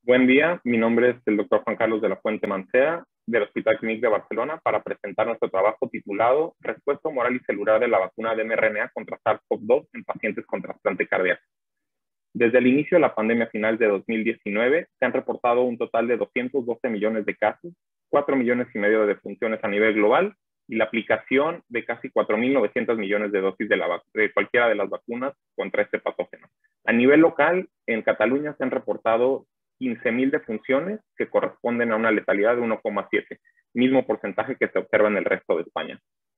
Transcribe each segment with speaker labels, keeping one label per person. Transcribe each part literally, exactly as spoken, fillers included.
Speaker 1: Buen día, mi nombre es el doctor Juan Carlos de la Fuente Mancera, del Hospital Clínic de Barcelona, para presentar nuestro trabajo titulado Respuesta humoral y celular de la vacuna de mRNA contra SARS-CoV dos en pacientes con trasplante cardíaco. Desde el inicio de la pandemia a finales de dos mil diecinueve, se han reportado un total de doscientos doce millones de casos, cuatro millones y medio de defunciones a nivel global y la aplicación de casi cuatro mil novecientos millones de dosis de, la, de cualquiera de las vacunas contra este patógeno. A nivel local, en Cataluña se han reportado quince mil defunciones que corresponden a una letalidad de uno coma siete, mismo porcentaje que se observa en el resto de España.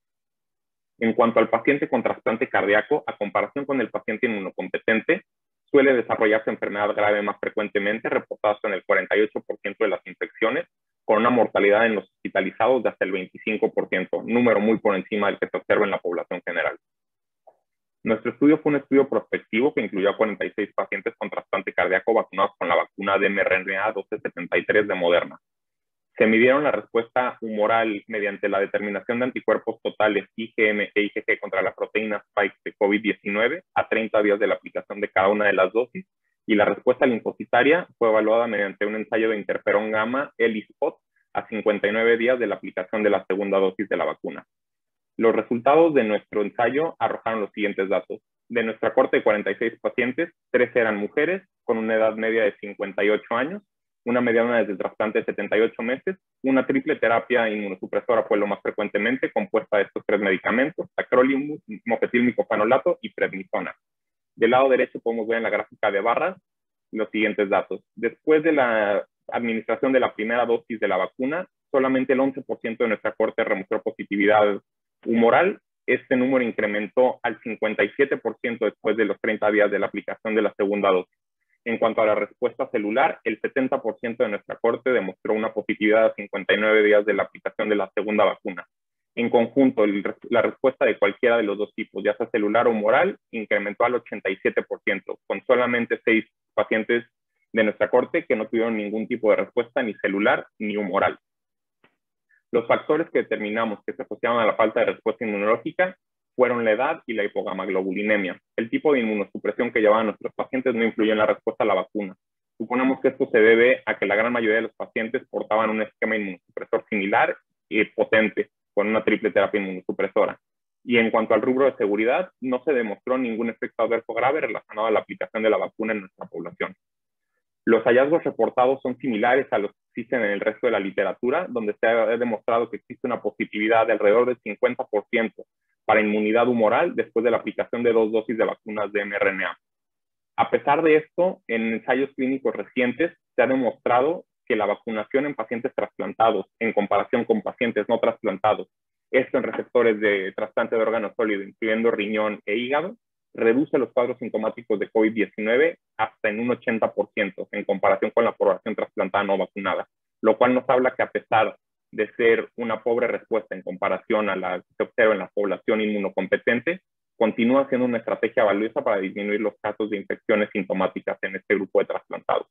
Speaker 1: En cuanto al paciente con trasplante cardíaco, a comparación con el paciente inmunocompetente, suele desarrollarse enfermedad grave más frecuentemente, reportadas en el cuarenta y ocho por ciento de las infecciones, con una mortalidad en los hospitalizados de hasta el veinticinco por ciento, número muy por encima del que se observa en la población general. Nuestro estudio fue un estudio prospectivo que incluyó a cuarenta y seis pacientes con trasplante cardíaco vacunados con la vacuna de mRNA doce setenta y tres de Moderna. Se midieron la respuesta humoral mediante la determinación de anticuerpos totales I G M e I G G contra la proteína Spike de COVID diecinueve a treinta días de la aplicación de cada una de las dosis, y la respuesta linfocitaria fue evaluada mediante un ensayo de interferón gamma ELISpot a cincuenta y nueve días de la aplicación de la segunda dosis de la vacuna. Los resultados de nuestro ensayo arrojaron los siguientes datos. De nuestra corte de cuarenta y seis pacientes, tres eran mujeres con una edad media de cincuenta y ocho años, una mediana desde el trasplante de setenta y ocho meses, una triple terapia inmunosupresora fue lo más frecuentemente, compuesta de estos tres medicamentos, tacrolimus, mofetil-micophenolato y prednisona. Del lado derecho podemos ver en la gráfica de barras los siguientes datos. Después de la administración de la primera dosis de la vacuna, solamente el once por ciento de nuestra corte demostró positividad humoral. Este número incrementó al cincuenta y siete por ciento después de los treinta días de la aplicación de la segunda dosis. En cuanto a la respuesta celular, el setenta por ciento de nuestra corte demostró una positividad a cincuenta y nueve días de la aplicación de la segunda vacuna. En conjunto, el, la respuesta de cualquiera de los dos tipos, ya sea celular o humoral, incrementó al ochenta y siete por ciento, con solamente seis pacientes de nuestra corte que no tuvieron ningún tipo de respuesta ni celular ni humoral. Los factores que determinamos que se asociaban a la falta de respuesta inmunológica fueron la edad y la hipogamaglobulinemia. El tipo de inmunosupresión que llevaban nuestros pacientes no influyó en la respuesta a la vacuna. Suponemos que esto se debe a que la gran mayoría de los pacientes portaban un esquema inmunosupresor similar y potente, con una triple terapia inmunosupresora. Y en cuanto al rubro de seguridad, no se demostró ningún efecto adverso grave relacionado a la aplicación de la vacuna en nuestra población. Los hallazgos reportados son similares a los que existen en el resto de la literatura, donde se ha demostrado que existe una positividad de alrededor del cincuenta por ciento para inmunidad humoral después de la aplicación de dos dosis de vacunas de mRNA. A pesar de esto, en ensayos clínicos recientes se ha demostrado que la vacunación en pacientes trasplantados en comparación con pacientes no trasplantados, esto en receptores de trasplante de órgano sólido, incluyendo riñón e hígado, reduce los cuadros sintomáticos de COVID diecinueve hasta en un ochenta por ciento en comparación con la población trasplantada no vacunada, lo cual nos habla que a pesar de ser una pobre respuesta en comparación a la que se observa en la población inmunocompetente, continúa siendo una estrategia valiosa para disminuir los casos de infecciones sintomáticas en este grupo de trasplantados.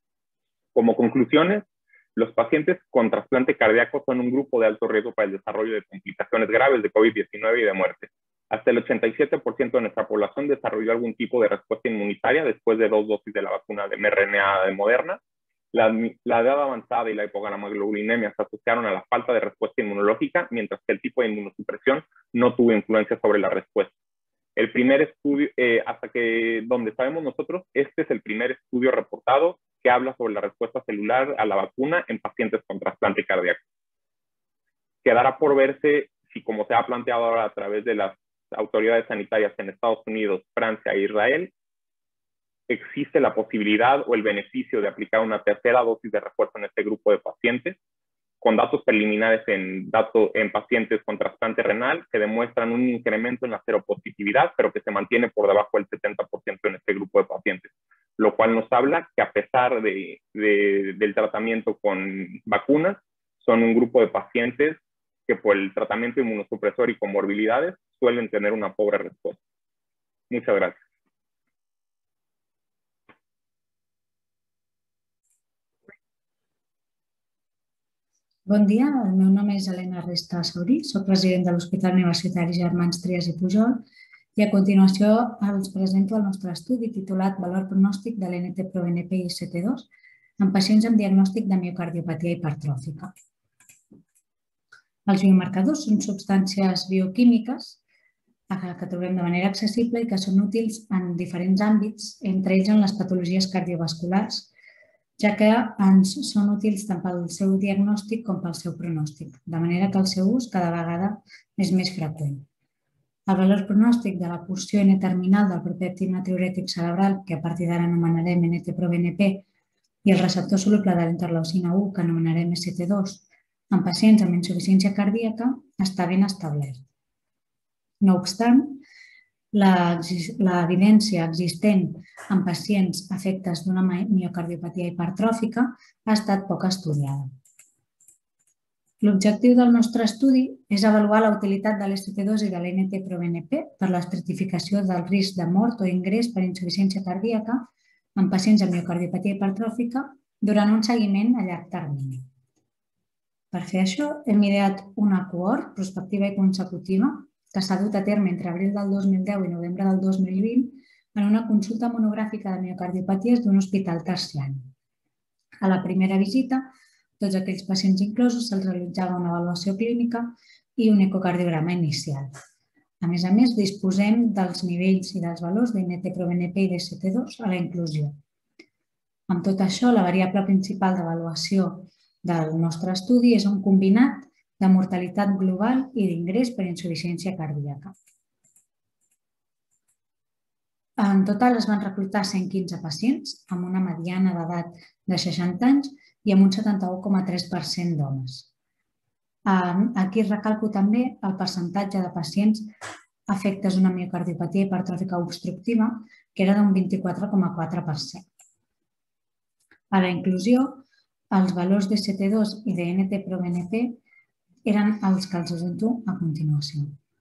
Speaker 1: Como conclusiones, los pacientes con trasplante cardíaco son un grupo de alto riesgo para el desarrollo de complicaciones graves de COVID diecinueve y de muerte. Hasta el ochenta y siete por ciento de nuestra población desarrolló algún tipo de respuesta inmunitaria después de dos dosis de la vacuna de mRNA de Moderna. La, la edad avanzada y la hipogamaglobulinemia se asociaron a la falta de respuesta inmunológica, mientras que el tipo de inmunosupresión no tuvo influencia sobre la respuesta. El primer estudio, eh, hasta que donde sabemos nosotros, este es el primer estudio reportado que habla sobre la respuesta celular a la vacuna en pacientes con trasplante cardíaco. Quedará por verse si, como se ha planteado ahora a través de las autoridades sanitarias en Estados Unidos, Francia e Israel, existe la posibilidad o el beneficio de aplicar una tercera dosis de refuerzo en este grupo de pacientes, con datos preliminares en, dato, en pacientes con trasplante renal que demuestran un incremento en la seropositividad, pero que se mantiene por debajo del setenta por ciento en este grupo de pacientes, lo cual nos habla que a pesar de, de, del tratamiento con vacunas, son un grupo de pacientes que por el tratamiento inmunosupresor y comorbilidades suelen tener una pobre respuesta. Muchas gracias.
Speaker 2: Bon dia, el meu nom és Helena Resta Saurí, soc president de l'Hospital Universitari Germans Trias i Pujol i a continuació us presento el nostre estudi titulat Valor pronòstic de l'N T-proBNP i I C T dos en pacients amb diagnòstic de miocardiopatia hipertròfica. Els biomarcadors són substàncies bioquímiques que trobem de manera accessible i que són útils en diferents àmbits, entre ells en les patologies cardiovasculars, ja que ens són útils tant pel seu diagnòstic com pel seu pronòstic, de manera que el seu ús cada vegada és més freqüent. El valor pronòstic de la porció N-terminal del propèptid natriurètic cerebral, que a partir d'ara anomenarem N T pro B N P, i el receptor soluble de l'interleucina u, que anomenarem S T dos, en pacients amb insuficiència cardíaca, està ben establert. No obstant, l'evidència existent en pacients afectes d'una miocardiopatia hipertròfica ha estat poc estudiada. L'objectiu del nostre estudi és avaluar la utilitat de l'S T dos i de l'N T pro B N P per l'estratificació del risc de mort o ingrés per insuficiència cardíaca en pacients amb miocardiopatia hipertròfica durant un seguiment a llarg termini. Per fer això, hem ideat una cohort prospectiva i consecutiva que s'ha dut a terme entre abril del dos mil deu i novembre del dos mil vint en una consulta monogràfica de miocardiopaties d'un hospital terciari. A la primera visita, tots aquells pacients inclosos se'ls realitzava una avaluació clínica i un ecocardiograma inicial. A més a més, disposem dels nivells i dels valors d'N T pro B N P i d'S T dos a la inclusió. Amb tot això, la variable principal d'avaluació del nostre estudi és un combinat de mortalitat global i d'ingrés per insuficiència cardíaca. En total es van reclutar cent quinze pacients amb una mediana d'edat de seixanta anys i amb un setanta-u coma tres per cent d'homes. Aquí recalco també el percentatge de pacients afectes d'una miocardiopatia hipertròfica obstructiva, que era d'un vint-i-quatre coma quatre per cent. A la inclusió, els valors d'S T dos i de N T pro B N P eren els que els presento a continuació.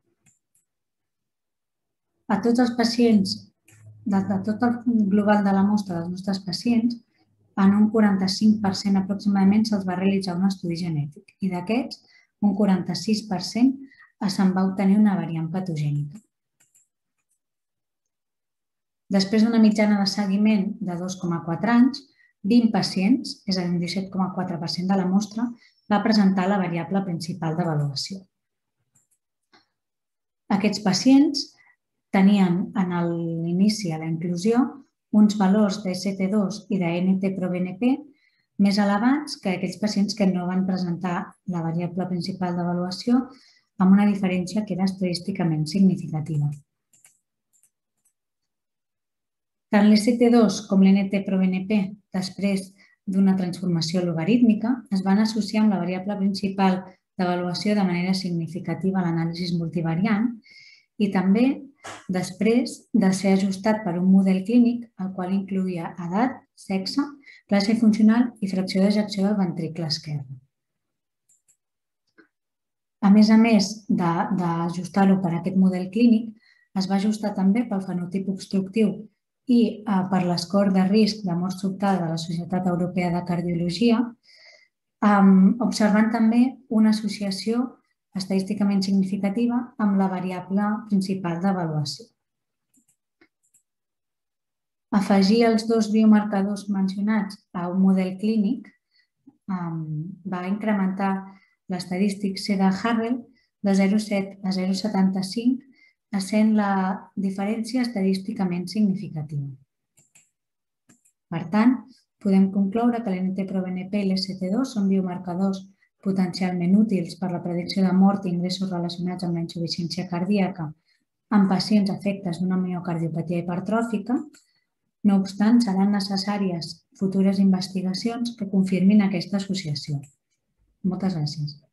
Speaker 2: A tots els pacients, de tot el global de la mostra dels nostres pacients, en un quaranta-cinc per cent aproximadament se'ls va realitzar un estudi genètic i d'aquests, un quaranta-sis per cent se'n va obtenir una variant patogènica. Després d'una mitjana de seguiment de dos coma quatre anys, vint pacients, és a dir, un disset coma quatre per cent de la mostra, va presentar la variable principal d'avaluació. Aquests pacients tenien en l'inici a la inclusió uns valors de S T dos i de N T pro B N P més elevats que aquells pacients que no van presentar la variable principal d'avaluació amb una diferència que era estadísticament significativa. Tant l'S T dos com l'N T pro B N P, després d'una transformació logarítmica, es van associar amb la variable principal d'avaluació de manera significativa a l'anàlisi multivariant i també després de ser ajustat per un model clínic el qual incloïa edat, sexe, classe funcional i fracció d'ejecció del ventricle esquerre. A més a més d'ajustar-ho per aquest model clínic, es va ajustar també pel fenotip obstructiu i per l'escore de risc de mort sobtada de la Societat Europea de Cardiologia, observant també una associació estadísticament significativa amb la variable principal d'avaluació. Afegir els dos biomarcadors mencionats a un model clínic va incrementar l'estadístic C de Harrell de zero coma set a zero coma setanta-cinc, essent la diferència estadísticament significativa. Per tant, podem concloure que l'N T pro B N P i l'S T dos són biomarcadors potencialment útils per la predicció de mort i ingressos relacionats amb la insuficiència cardíaca en pacients afectes d'una miocardiopatia hipertròfica. No obstant, seran necessàries futures investigacions que confirmin aquesta associació. Moltes gràcies.